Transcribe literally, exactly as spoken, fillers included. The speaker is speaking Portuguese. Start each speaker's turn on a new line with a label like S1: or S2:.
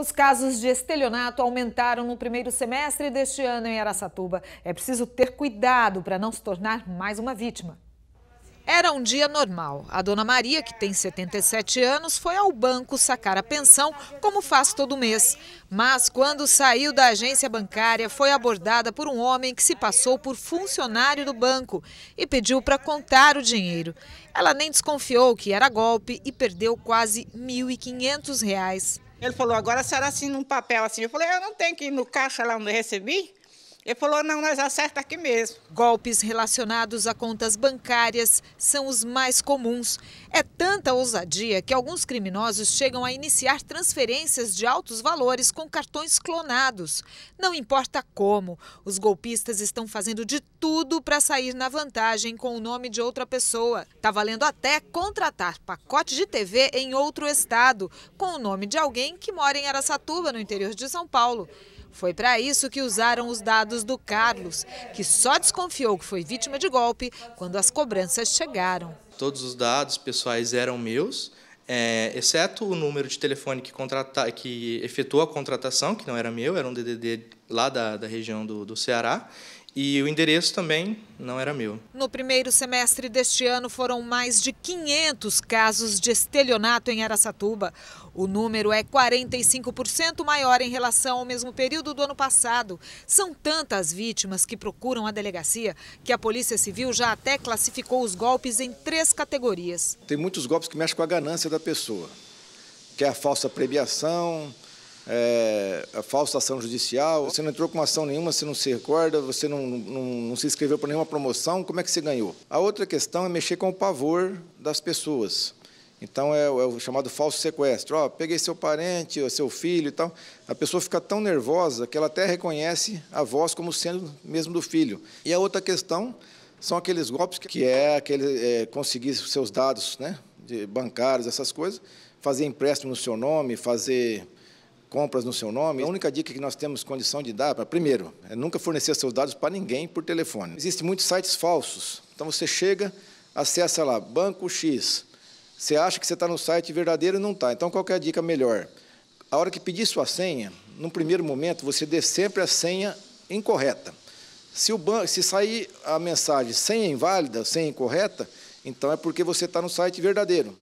S1: Os casos de estelionato aumentaram no primeiro semestre deste ano em Araçatuba. É preciso ter cuidado para não se tornar mais uma vítima. Era um dia normal. A dona Maria, que tem setenta e sete anos, foi ao banco sacar a pensão, como faz todo mês. Mas quando saiu da agência bancária, foi abordada por um homem que se passou por funcionário do banco e pediu para contar o dinheiro. Ela nem desconfiou que era golpe e perdeu quase mil e quinhentos reais.
S2: Ele falou, agora a senhora assina um papel assim. Eu falei, eu não tenho que ir no caixa lá onde eu recebi? Ele falou, não, nós acerta aqui mesmo.
S1: Golpes relacionados a contas bancárias são os mais comuns. É tanta ousadia que alguns criminosos chegam a iniciar transferências de altos valores com cartões clonados. Não importa como, os golpistas estão fazendo de tudo para sair na vantagem com o nome de outra pessoa. Está valendo até contratar pacote de T V em outro estado, com o nome de alguém que mora em Araçatuba, no interior de São Paulo. Foi para isso que usaram os dados do Carlos, que só desconfiou que foi vítima de golpe quando as cobranças chegaram.
S3: Todos os dados pessoais eram meus, é, exceto o número de telefone que, contrata, que efetuou a contratação, que não era meu, era um D D D lá da, da região do, do Ceará. E o endereço também não era meu.
S1: No primeiro semestre deste ano foram mais de quinhentos casos de estelionato em Araçatuba. O número é quarenta e cinco por cento maior em relação ao mesmo período do ano passado. São tantas vítimas que procuram a delegacia que a Polícia Civil já até classificou os golpes em três categorias.
S4: Tem muitos golpes que mexem com a ganância da pessoa, que é a falsa premiação, É, a falsa ação judicial. Você não entrou com ação nenhuma, você não se recorda, você não, não, não se inscreveu para nenhuma promoção, como é que você ganhou? A outra questão é mexer com o pavor das pessoas. Então é, é o chamado falso sequestro. Ó, peguei seu parente, seu filho e tal. A pessoa fica tão nervosa que ela até reconhece a voz como sendo mesmo do filho. E a outra questão são aqueles golpes que é, aquele, é conseguir seus dados, né, de bancários, essas coisas, fazer empréstimo no seu nome, fazer compras no seu nome. A única dica que nós temos condição de dar, primeiro, é nunca fornecer seus dados para ninguém por telefone. Existem muitos sites falsos. Então você chega, acessa lá, Banco X. Você acha que você está no site verdadeiro e não está. Então qual que é a dica melhor? A hora que pedir sua senha, no primeiro momento, você dê sempre a senha incorreta. Se, o ban... Se sair a mensagem senha inválida, senha incorreta, então é porque você está no site verdadeiro.